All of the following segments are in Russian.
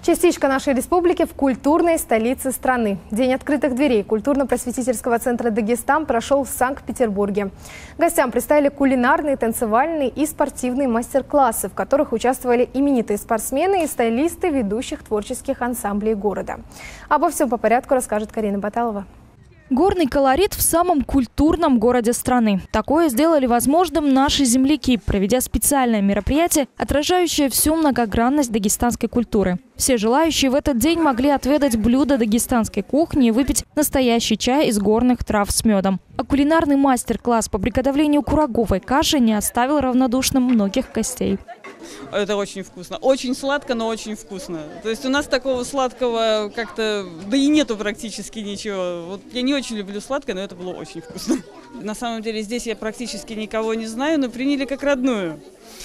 Частичка нашей республики в культурной столице страны. День открытых дверей культурно-просветительского центра «Дагестан» прошел в Санкт-Петербурге. Гостям представили кулинарные, танцевальные и спортивные мастер-классы, в которых участвовали именитые спортсмены и стилисты ведущих творческих ансамблей города. Обо всем по порядку расскажет Карина Баталова. Горный колорит в самом культурном городе страны. Такое сделали возможным наши земляки, проведя специальное мероприятие, отражающее всю многогранность дагестанской культуры. Все желающие в этот день могли отведать блюда дагестанской кухни и выпить настоящий чай из горных трав с медом. А кулинарный мастер-класс по приготовлению кураговой каши не оставил равнодушным многих гостей. Это очень вкусно. Очень сладко, но очень вкусно. То есть у нас такого сладкого как-то, да и нету практически ничего. Вот я не очень люблю сладкое, но это было очень вкусно. На самом деле здесь я практически никого не знаю, но приняли как родную.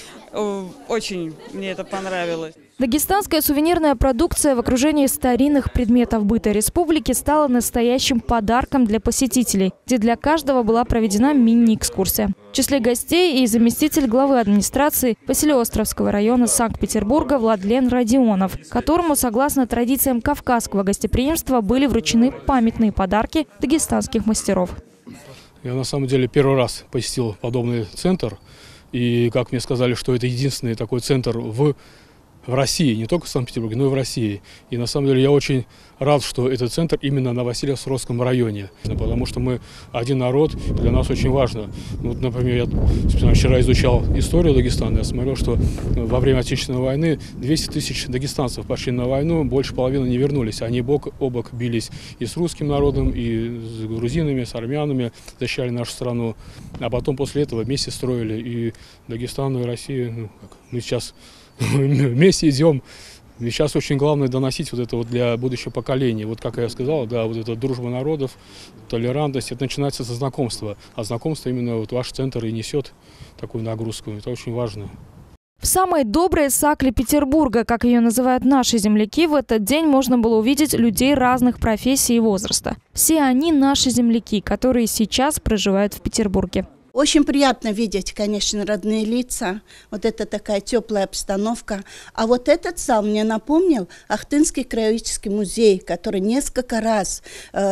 Очень мне это понравилось. Дагестанская сувенирная продукция в окружении старинных предметов быта республики стала настоящим подарком для посетителей, где для каждого была проведена мини-экскурсия. В числе гостей и заместитель главы администрации Василеостровского района Санкт-Петербурга Владлен Родионов, которому, согласно традициям кавказского гостеприимства, были вручены памятные подарки дагестанских мастеров. Я на самом деле первый раз посетил подобный центр. И как мне сказали, что это единственный такой центр в России, не только в Санкт-Петербурге, но и в России. И на самом деле я очень рад, что этот центр именно на Василеостровском районе. Потому что мы один народ, для нас очень важно. Вот, например, я вчера изучал историю Дагестана, я смотрел, что во время Отечественной войны 200 тысяч дагестанцев пошли на войну, больше половины не вернулись. Они бок о бок бились и с русским народом, и с грузинами, с армянами, защищали нашу страну. А потом после этого вместе строили и Дагестан, и Россию. Мы сейчас вместе идем. И сейчас очень главное доносить вот это вот для будущего поколения. Вот как я сказал, да, вот эта дружба народов, толерантность, это начинается со знакомства. А знакомство именно вот ваш центр и несет такую нагрузку. Это очень важно. В самой доброй сакле Петербурга, как ее называют наши земляки, в этот день можно было увидеть людей разных профессий и возраста. Все они наши земляки, которые сейчас проживают в Петербурге. Очень приятно видеть, конечно, родные лица, вот это такая теплая обстановка. А вот этот зал мне напомнил Ахтынский краеведческий музей, который несколько раз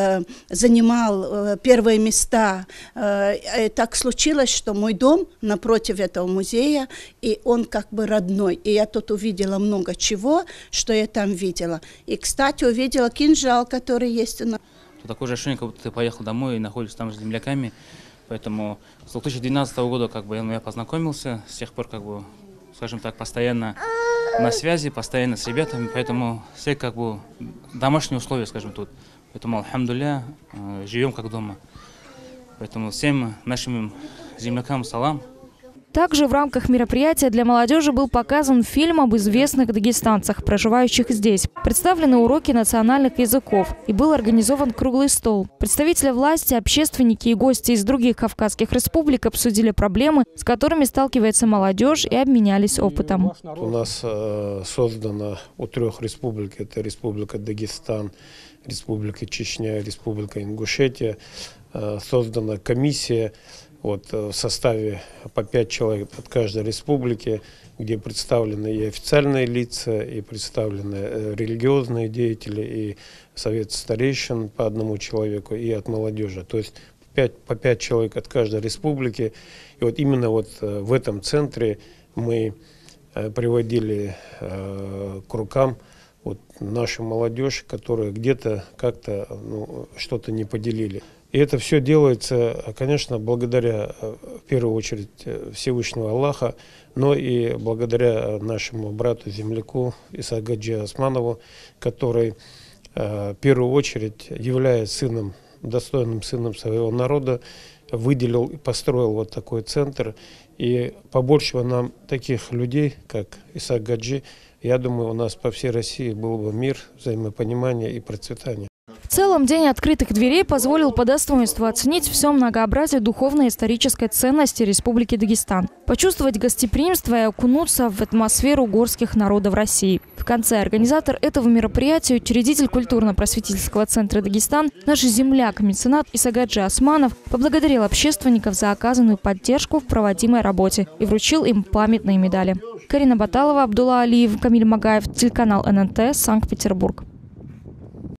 занимал первые места. Так случилось, что мой дом напротив этого музея, и он как бы родной. И я тут увидела много чего, что я там видела. И, кстати, увидела кинжал, который есть у нас. Такое ощущение, как будто ты поехал домой и находишься там с земляками. Поэтому с 2012 года я познакомился, с тех пор, скажем так, постоянно на связи, постоянно с ребятами, поэтому все домашние условия, скажем, тут. Поэтому, альхамдулля, живем как дома. Поэтому всем нашим землякам салам. Также в рамках мероприятия для молодежи был показан фильм об известных дагестанцах, проживающих здесь. Представлены уроки национальных языков и был организован круглый стол. Представители власти, общественники и гости из других кавказских республик обсудили проблемы, с которыми сталкивается молодежь, и обменялись опытом. У нас создано у 3 республик, это Республика Дагестан, Республика Чечня, Республика Ингушетия, создана комиссия. В составе по 5 человек от каждой республики, где представлены и официальные лица, и представлены религиозные деятели, и совет старейшин по 1 человеку, и от молодежи. То есть по 5 человек от каждой республики. И именно в этом центре мы приводили к рукам нашу молодежь, которая где-то как-то что-то не поделили. И это все делается, конечно, благодаря, в первую очередь, Всевышнего Аллаха, но и благодаря нашему брату-земляку Исаагаджи Османову, который, в первую очередь, являясь сыном, достойным сыном своего народа, выделил и построил вот такой центр. И побольше нам таких людей, как Исаагаджи, я думаю, у нас по всей России был бы мир, взаимопонимание и процветание. В целом, День открытых дверей позволил по достоинству оценить все многообразие духовно-исторической ценности Республики Дагестан, почувствовать гостеприимство и окунуться в атмосферу горских народов России. В конце организатор этого мероприятия, учредитель культурно-просветительского центра «Дагестан», наш земляк, меценат Исагаджи Османов, поблагодарил общественников за оказанную поддержку в проводимой работе и вручил им памятные медали. Карина Баталова, Абдулла Алиев, Камиль Магаев, телеканал ННТ, Санкт-Петербург.